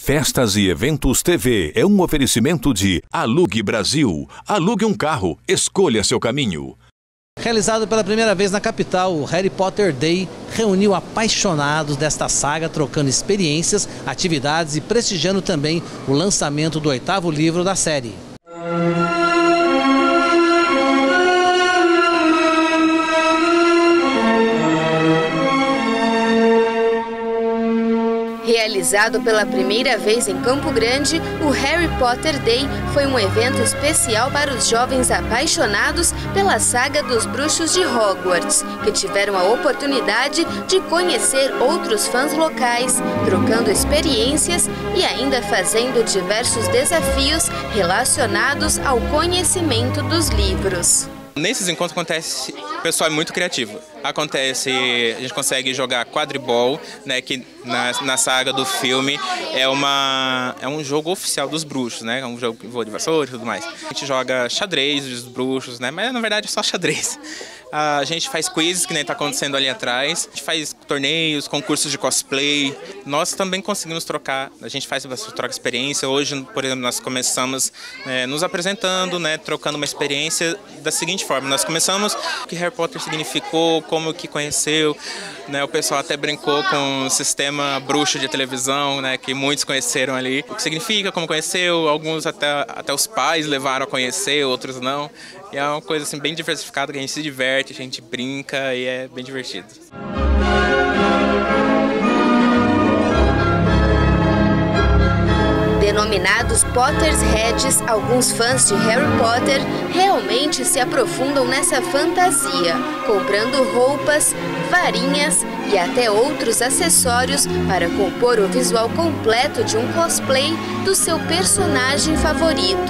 Festas e Eventos TV é um oferecimento de Alugue Brasil. Alugue um carro, escolha seu caminho. Realizado pela primeira vez na capital, o Harry Potter Day reuniu apaixonados desta saga, trocando experiências, atividades e prestigiando também o lançamento do 8º livro da série. Realizado pela primeira vez em Campo Grande, o Harry Potter Day foi um evento especial para os jovens apaixonados pela saga dos bruxos de Hogwarts, que tiveram a oportunidade de conhecer outros fãs locais, trocando experiências e ainda fazendo diversos desafios relacionados ao conhecimento dos livros. Nesses encontros acontece, o pessoal é muito criativo. A gente consegue jogar quadribol, né, que na saga do filme é um jogo oficial dos bruxos, né, é um jogo que voa de vassoura e tudo mais. A gente joga xadrez dos bruxos, né, mas na verdade é só xadrez. A gente faz quizzes, que nem está acontecendo ali atrás. A gente faz torneios, concursos de cosplay. Nós também conseguimos trocar, a gente faz essa troca de experiência. Hoje, por exemplo, nós começamos nos apresentando, né, trocando uma experiência da seguinte forma. Nós começamos o que Harry Potter significou, como que conheceu, né, o pessoal até brincou com o sistema bruxo de televisão, né, que muitos conheceram ali. O que significa, como conheceu, alguns até os pais levaram a conhecer, outros não. E é uma coisa assim, bem diversificada, que a gente se diverte, a gente brinca e é bem divertido. Denominados Potterheads, alguns fãs de Harry Potter realmente se aprofundam nessa fantasia, comprando roupas, varinhas e até outros acessórios para compor o visual completo de um cosplay do seu personagem favorito.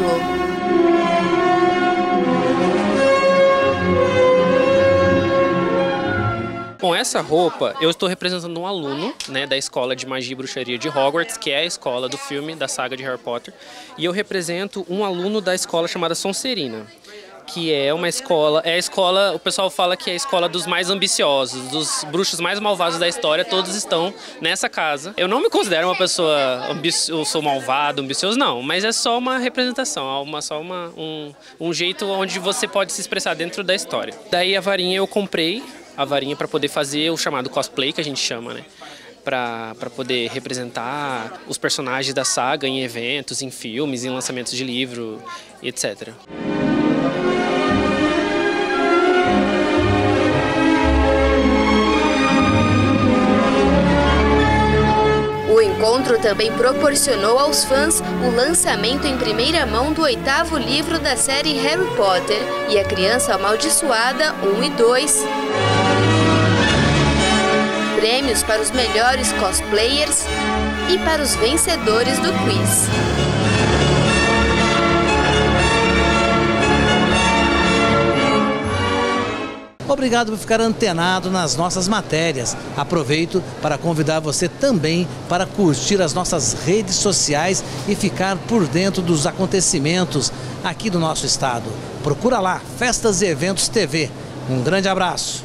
Com essa roupa, eu estou representando um aluno, né, da Escola de Magia e Bruxaria de Hogwarts, que é a escola do filme, da saga de Harry Potter. E eu represento um aluno da escola chamada Sonserina, que é uma escola, o pessoal fala que é a escola dos mais ambiciosos, dos bruxos mais malvados da história, todos estão nessa casa. Eu não me considero uma pessoa eu sou malvado, ambicioso, não, mas é só uma representação, um jeito onde você pode se expressar dentro da história. Daí a varinha eu comprei, a varinha para poder fazer o chamado cosplay, que a gente chama, né? Para poder representar os personagens da saga em eventos, em filmes, em lançamentos de livro, etc. O encontro também proporcionou aos fãs o lançamento em primeira mão do 8º livro da série Harry Potter e A Criança Amaldiçoada 1 e 2. Prêmios para os melhores cosplayers e para os vencedores do quiz. Obrigado por ficar antenado nas nossas matérias. Aproveito para convidar você também para curtir as nossas redes sociais e ficar por dentro dos acontecimentos aqui do nosso estado. Procura lá, Festas e Eventos TV. Um grande abraço.